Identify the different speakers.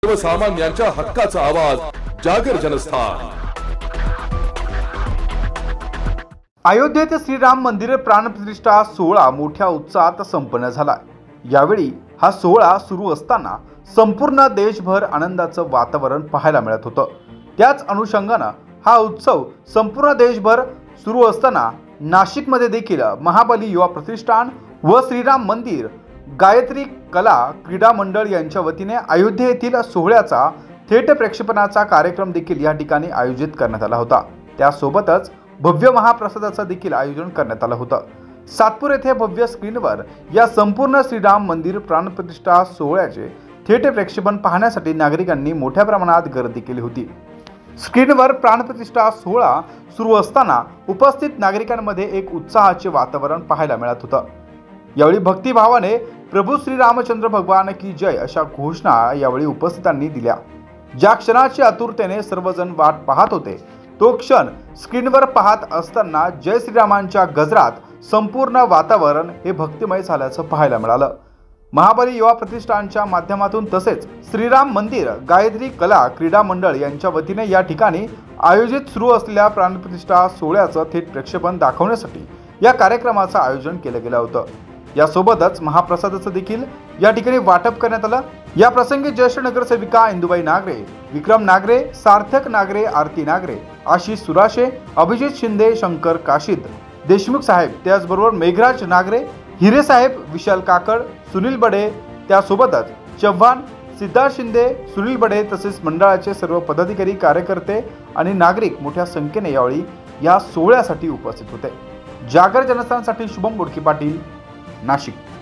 Speaker 1: सर्वसामान्यांच्या हक्काचा आवाज जागर जनस्थान।
Speaker 2: अयोध्येत श्रीराम मंदिर प्राणप्रतिष्ठा सोहळा मोठ्या उत्साहात संपन्न झाला। यावेळी हा सोहळा सुरू असताना संपूर्ण देशभर आनंदाचं वातावरण पाहायला मिळत होतं। त्याच अनुषंगाने हा उत्सव संपूर्ण देशभर सुरू असताना नाशिकमध्ये देखील महाबली युवा प्रतिष्ठान व श्रीराम मंदिर गायत्री कला क्रीडा मंडळ यांच्या वतीने अयोध्ये येथील सोहळ्याचा थेट प्रक्षेपणाचा कार्यक्रम देखील या ठिकाणी आयोजित करण्यात आला होता। त्यासोबतच भव्य महाप्रसादाचं देखील आयोजन करण्यात आलं होतं। सातपूर येथे भव्य स्क्रीनवर या संपूर्ण श्रीराम मंदिर प्राणप्रतिष्ठा सोहळ्याचे थेट प्रक्षेपण पाहण्यासाठी नागरिकांनी मोठ्या प्रमाणात गर्दी केली होती। स्क्रीनवर प्राणप्रतिष्ठा सोहळा सुरू असताना उपस्थित नागरिकांमध्ये एक उत्साहाचे वातावरण पाहायला मिळत होतं। यावेळी भक्तिभावाने प्रभू श्रीरामचंद्र भगवान की जय अशा घोषणा यावेळी उपस्थितांनी दिल्या। ज्या क्षणाची आतुरतेने सर्वजण वाट पाहत होते तो क्षण स्क्रीनवर पाहत असताना जय श्रीरामांच्या गजरात संपूर्ण वातावरण हे भक्तिमय झाल्याचं पाहायला मिळालं। महाबली युवा प्रतिष्ठानच्या माध्यमातून तसेच श्रीराम मंदिर गायत्री कला क्रीडा मंडळ यांच्या वतीने या ठिकाणी आयोजित सुरू असलेल्या प्राणप्रतिष्ठा सोहळ्याचं थेट प्रक्षेपण दाखवण्यासाठी या कार्यक्रमाचं आयोजन केलं गेलं होतं। यासोबतच महाप्रसादाचं देखील या ठिकाणी वाटप करण्यात आलं। या प्रसंगी ज्येष्ठ नगरसेविका इंदुबाई नागरे, विक्रम नागरे, सार्थक नागरे, आरती नागरे, आशिष सुराशे, अभिजित शिंदे, शंकर काशीद, देशमुख साहेब, त्याचबरोबर मेघराज नागरे, हिरे साहेब, विशाल काकड, सुनील बडे, त्यासोबतच चव्हाण, सिद्धार्थ शिंदे, सुनील बडे तसेच मंडळाचे सर्व पदाधिकारी, कार्यकर्ते आणि नागरिक मोठ्या संख्येने यावेळी या सोहळ्यासाठी उपस्थित होते। जागर जनस्थानसाठी शुभम बोडके पाटील, नाशिक।